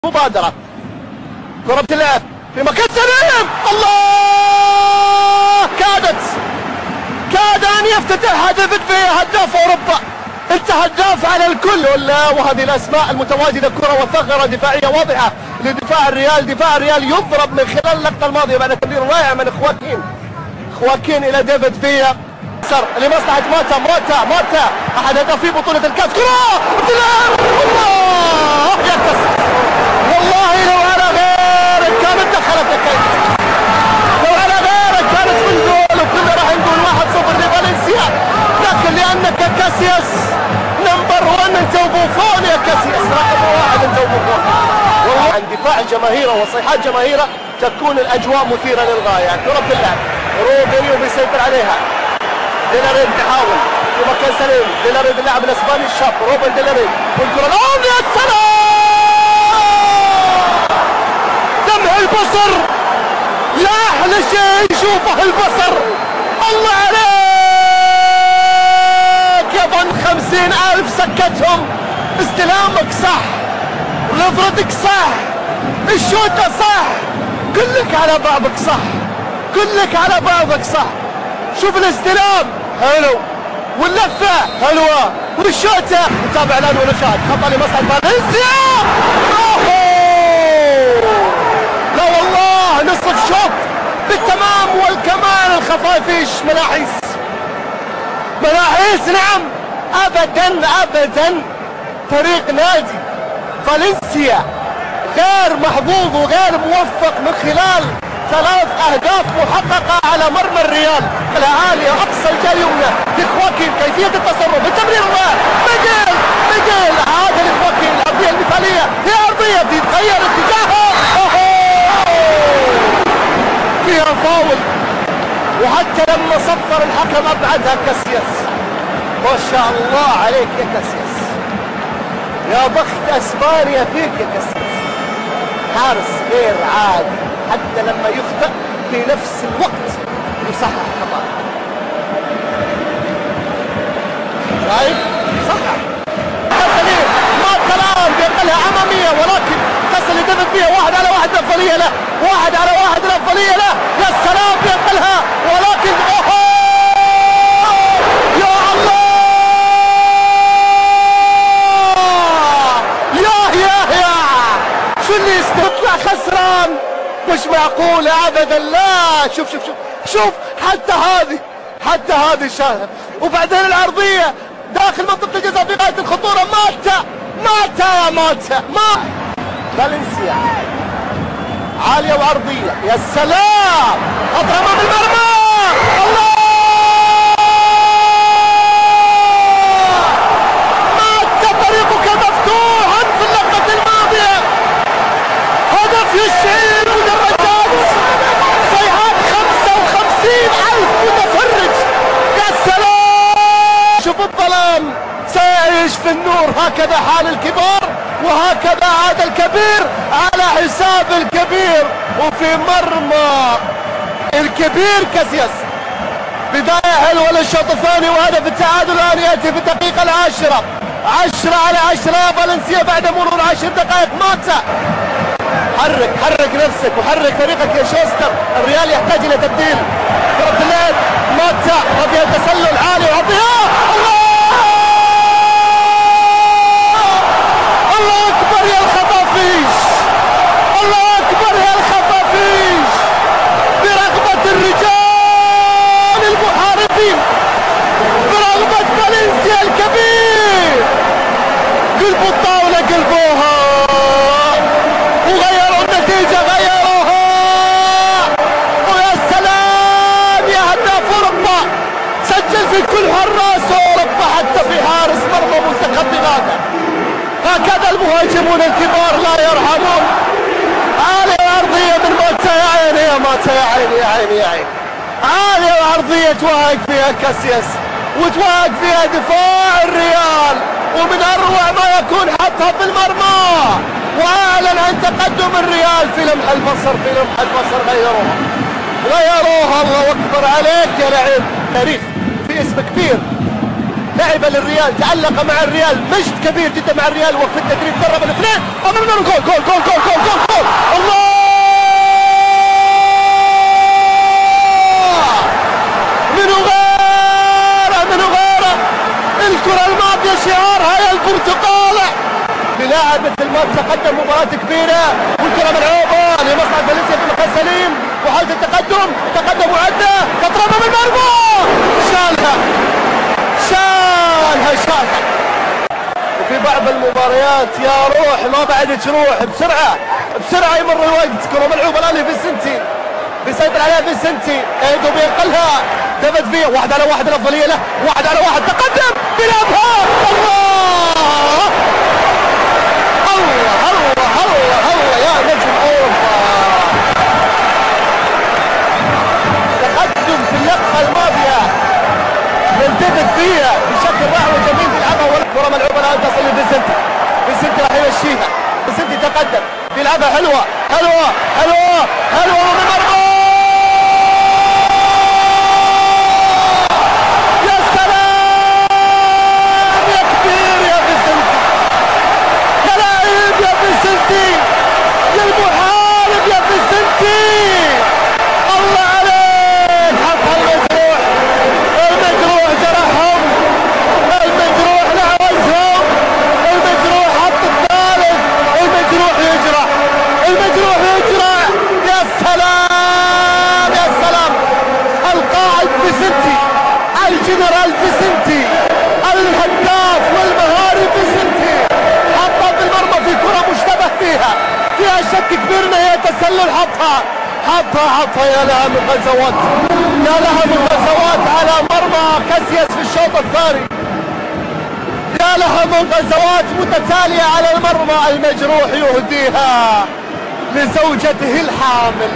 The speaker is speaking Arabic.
مبادرة كرة تلعب في مكان سليم. الله، كاد أن يفتتح ديفيد فيا هداف أوروبا. أنت هداف على الكل وهذه الأسماء المتواجدة. كرة وثغرة دفاعية واضحة لدفاع الريال. دفاع الريال يضرب من خلال اللقطة الماضية بعد تمرير رائع من خواكين إلى ديفيد فيا لمصلحة موتا أحد هدافي بطولة الكاس. كرة تلعب. الله يا كسر، والله لو على غيرك كانت دخلت الكاس، لو على غيرك كانت من جول وكنا راح نقول 1-0 لفالنسيا، لكن لأنك كاسياس نمبر 1 انت وبوفون يا كاسياس، رقم 1 انت وبوفون. والله عن دفاع الجماهير وصيحات جماهيره تكون الأجواء مثيرة للغاية. كرة باللعب روبينيو بيسيطر عليها. ديلاريد تحاول في مكان سليم. ديلاريد اللاعب الاسباني الشاب روبن ديلاريد والكرة الأولى. يا سلام، دمع البصر، لا أحلى شيء يشوفه البصر. الله عليك يا بن 50,000 سكتهم. استلامك صح، نظرتك صح، الشوطة صح، كلك على بعضك صح، كلك على بعضك صح. شوف الاستلام حلو واللفة حلوة والشوطة. نتابع الآن ونشاهد خطأ لمصلحة فالنسيا. لا والله نصف شوط بالتمام والكمال. الخفافيش ملاحيس نعم. أبدا فريق نادي فالنسيا غير محظوظ وغير موفق من خلال 3 أهداف محققة على مرمى الريال. العالية أقصى الجهة اليمنى لخواكين، كيفية التصرف التمرير ميغيل عاد لخواكين. الأرضية المثالية هي أرضية بيتغير اتجاهها. فيها فاول، وحتى لما صفر الحكم أبعدها كاسياس. ما شاء الله عليك يا كاسياس، يا بخت أسبانيا فيك يا كاسياس. حارس غير عادي، حتى لما يخطئ في نفس الوقت يصحح خطأ. شايف؟ صحح. سليم ما كلام بينقلها أمامية، ولكن تصل لديفيد فيها 1-على-1 الأفضلية له، 1-على-1 الأفضلية له. يا سلام بينقلها، ولكن يا الله، يا شو اللي يطلع خسران؟ مش معقولة أبدا. لا شوف حتى هذه شاهد. وبعدين العرضية داخل منطقة الجزاء في غاية الخطورة. ماتا فالنسيا عالية وعرضية. يا سلام، خطر أمام المرمى. الله، ماتا طريقك مفتوحا في اللقطة الماضية. هدف يشعل مدرجات صيحات 55,000 متفرج. يا سلام، شوف الظلام سيعيش في النور. هكذا حال الكبار، وهكذا عاد الكبير على حساب الكبير. وفي مرمى الكبير كاسياس. بداية حلوة للشوط الثاني، وهدف التعادل الآن يأتي في الدقيقة 10. 10-10 فالنسيا بعد مرور 10 دقائق. ماتا حرك نفسك وحرك فريقك يا شوستر. الريال يحتاج الى تبديل. كرة اللعب ماتا وفيها تسلل عالي وعطيها. الله اكبر يا الخفافيش، الله اكبر يا الخفافيش، برغبة الرجال المحاربين، برغبة فالنسيا الكبير. قلبوا الطاولة قلبوها، وغيروا النتيجة غيروها. ويا سلام يا هداف أوروبا، سجل في كل حراس أوروبا حتى في حارس مرمى منتخب بغادا. هكذا المهاجمون الكبار لا يرحمون. عالية وعرضية من موتا. يا عيني يا موتا، يا عيني. عالية وعرضية توهق فيها كاسياس، وتوهق فيها دفاع الريال، ومن أروع ما يكون حطها في المرمى. واعلن عن تقدم الريال في لمح البصر. غيروها. الله اكبر عليك يا لعيب. تاريخ في اسم كبير لعب للريال، تألق مع الريال، مجد كبير جدا مع الريال، وفي التدريب درب الاثنين، امامنا جول جول جول جول جول جول جول الله! منو غيره الكرة الماضية شعارها يا البرتقالة، بلاعب مثل ما تقدم مباراة كبيرة، والكرة ملعوبة لمصلحة فالنسيا في مكان سليم، وحاولة التقدم، تقدم وعدة، تضربها من المرمى، شالها. وفي بعض المباريات يا روح ما بعدك روح، بسرعة يمر الوقت، كرة ملعوبة الآن لفيسنتي، بيسيطر عليها فيسنتي، ايدو بينقلها، دافيد فيا، 1 على 1 الأفضلية له، 1 على 1 تقدم، بيلعبها، الله يا نجم أوروبا، تقدم في اللقطة الماضية من دافيد فيا بشكل رائع وجميل، بيلعبها والكرة ملعوبة الآن تصل لفيسنتي، فيسنتي راح يمشيها، فيسنتي تقدم، بيلعبها حلوة ومن مرمى، يا سلام يا كبير يا فيسنتي، يا لعيب يا فيسنتي، يا المحارب يا فيسنتي، الله عليك، حطها المجروح جرحهم، المجروح نعوزهم، المجروح حط الثالث، المجروح يجرح، يا سلام، القائد فيسنتي، الجنرال فيسنتي، الهداف والمهاري فيسنتي، حطها في المرمى في كرة مشتبه فيها شك كبير ان هي تسلل، حطها يا لها من غزوات على مرمى كاسياس في الشوط الثاني، يا لها من غزوات متتالية على المرمى، المجروح يهديها لزوجته الحامل.